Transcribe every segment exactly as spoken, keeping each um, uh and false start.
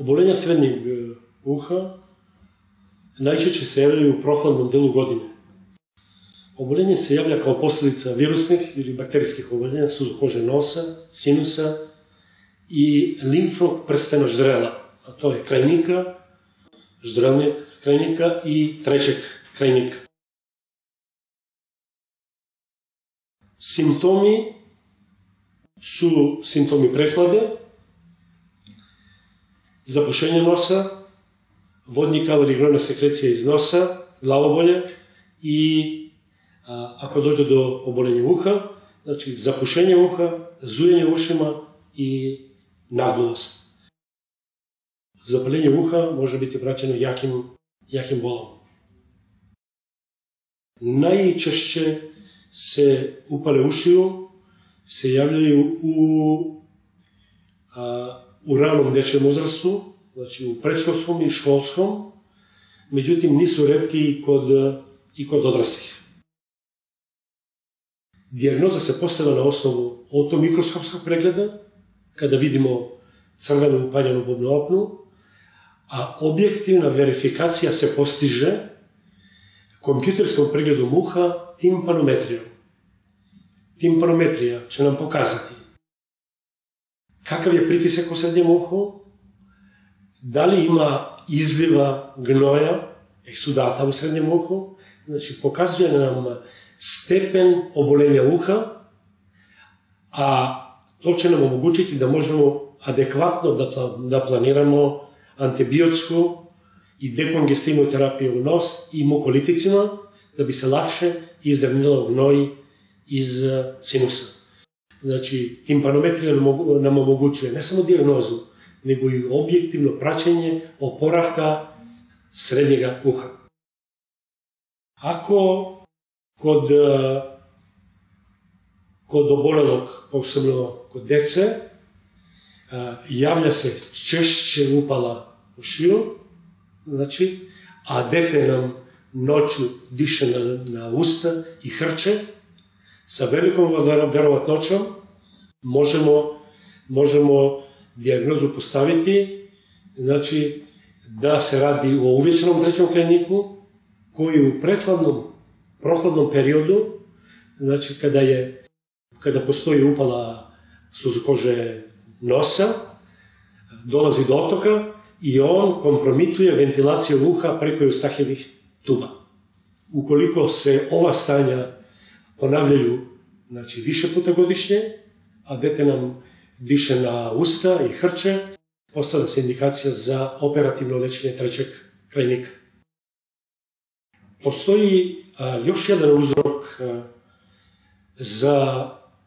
Obolenja srednjeg uha najčešće se javljaju u prohladnom delu godine. Obolenje se javlja kao posljedica virusnih ili bakterijskih oboljenja suzokože nosa, sinusa i limfnog prstena ždrela, a to je krajnika, ždrelnog krajnika i trećeg krajnika. Simptomi su simptomi prehlade, zapušenje nosa, vodni kal ili gnojna sekrecija iz nosa, glavobolje i a, ako dođe do obolenja uha, znači zapušenje uha, zujenje ušima i naglost. Zapaljenje uha može biti praćeno jakim, jakim bolom. Najčešće se upale ušiju se javljaju u, a, u ranom dječjem uzrastu, znači u predškolskom i školskom, međutim nisu retki i kod, i kod odraslih. Dijagnoza se postavlja na osnovu otomikroskopskog pregleda, kada vidimo crvenu upaljenu bubnu opnu, a objektivna verifikacija se postiže kompjuterskom pregledom uha timpanometrijom. Timpanometrija će nam pokazati kakav je pritisak u srednjem uhu, da li ima izliva gnoja, eksudata u srednjem uhu, znači pokazuje nam stepen obolenja uha, a to će nam omogućiti da možemo adekvatno da planiramo antibiotsku i dekongestivnu terapiju u nos i mukoliticima, da bi se lakše izdravnilo gnoj iz sinusa. Znači, timpanometrija nam omogućuje ne samo dijagnozu, nego i objektivno praćenje oporavka srednjega uha. Ako kod, kod obolelog, posebno kod dece, javlja se češće upala ušiju, znači, a dete nam noću diše na, na usta i hrče, sa velikom verovatnoćom možemo, možemo dijagnozu postaviti, znači da se radi o uvečanom trećem krajniku, koji u prehladnom, prohladnom periodu, znači kada, je, kada postoji upala sluzokože nosa, dolazi do otoka i on kompromituje ventilaciju uha preko Eustahijevih tuba. Ukoliko se ova stanja ponavljaju, znači, više puta godišnje, a dete nam diše na usta i hrče, postavlja se indikacija za operativno lečenje trećeg krajnika. Postoji a, još jedan uzrok a, za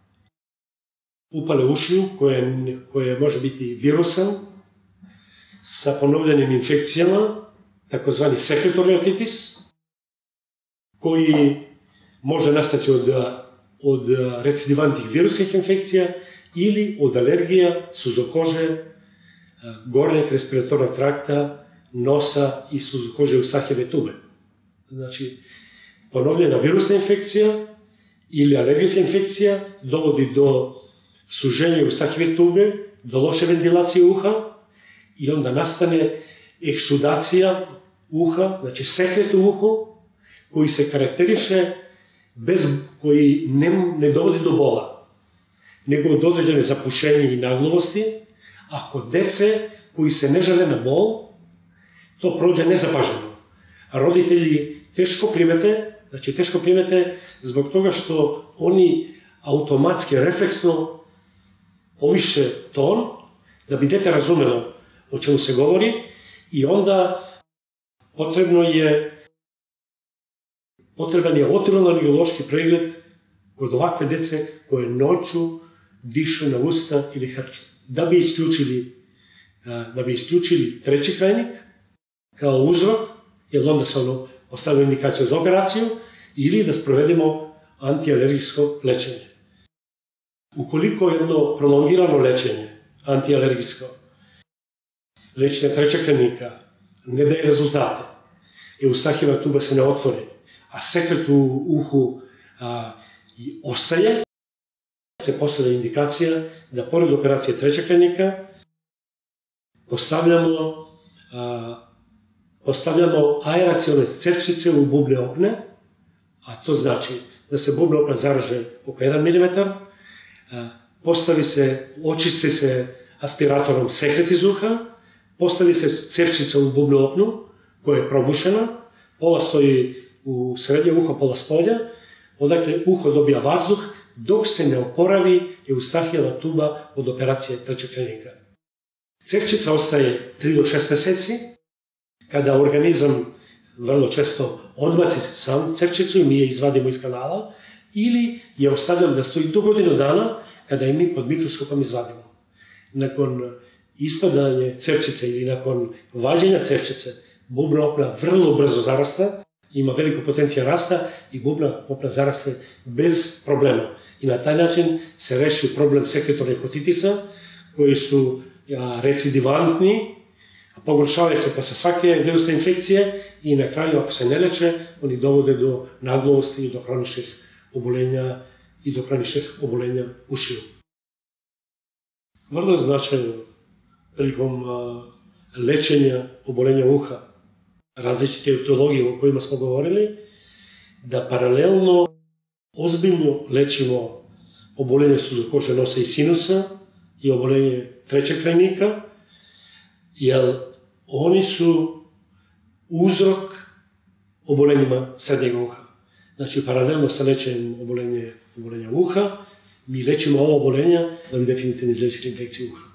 upale ušiju, koje, koje može biti virusan, sa ponovljenim infekcijama, takozvani sekretorni otitis, koji može nastati od, od recidivantnih virusnih infekcija ili od alergija suzokože, gornjeg respiratornog trakta, nosa i suzokože Eustahijeve tube. Znači, ponovljena virusna infekcija ili alergijska infekcija dovodi do suženja Eustahijeve tube, do loše ventilacije uha i onda nastane eksudacija uha, znači sekret u uhu, koji se karakteriše bez, koji ne, ne dovodi do bola, nego do određene zapušenja i naglovosti, a kod dece koji se ne žele na bol, to prođe nezapaženo. A roditelji teško primete, znači teško primete zbog toga što oni automatski, refleksno poviše ton, da bi dete razumelo o čemu se govori i onda potrebno je potreban je otorolaringološki pregled kod ovakve dece koje noću dišu na usta ili hrču. Da bi isključili, da bi isključili treći krajnik kao uzrok, jer onda se ono ostavlja indikaciju za operaciju, ili da sprovedemo antialergijsko lečenje. Ukoliko jedno prolongirano lečenje, antialergijsko, lečenje trećeg krajnika, ne daje rezultate, Eustahijeva tuba se ne otvori, a sekret u uhu a, ostaje, se postavlja indikacija da pored operacije trećeg krajnika postavljamo, a, postavljamo aeracione cevčice u bubne opne, a to znači da se bubna opna zaraže oko jedan milimetar, a, postavi se, očisti se aspiratorom sekret iz uha, postavi se cevčica u bubnu opnu koja je probušena, pola stoji u srednje uho, pola spolja, odakle uho dobija vazduh dok se ne oporavi Eustahijeva tuba od operacije trećeg krajnika. Cevčica ostaje tri do šest meseci, kada organizam vrlo često odbaci sam cevčicu i mi je izvadimo iz kanala, ili je ostavljam da stoji do godinu dana kada je mi pod mikroskopom izvadimo. Nakon ispadanja cevčice ili nakon vađenja cevčice, bubna opna vrlo brzo zarasta, ima veliku potenciju rasta i bubna opna zaraste bez problema. I na taj način se reši problem sekretornih otitisa, koji su ja, recidivantni, pogoršavaju se posle svake virusne infekcije i na kraju, ako se ne leče, oni dovode do naglovosti i do hroničnih obolenja i do hroničnih obolenja ušiju. Vrlo je značajno prilikom a, lečenja obolenja uha, različite etiologije o kojima smo govorili, da paralelno ozbiljno lečimo obolenje suzokože nosa i sinusa i obolenje trećeg krajnika, jer oni su uzrok obolenjima srednjeg uha. Znači, paralelno sa lečenjem obolenja uha, mi lečimo ova obolenja da bi definitivno izlečili infekciju uha.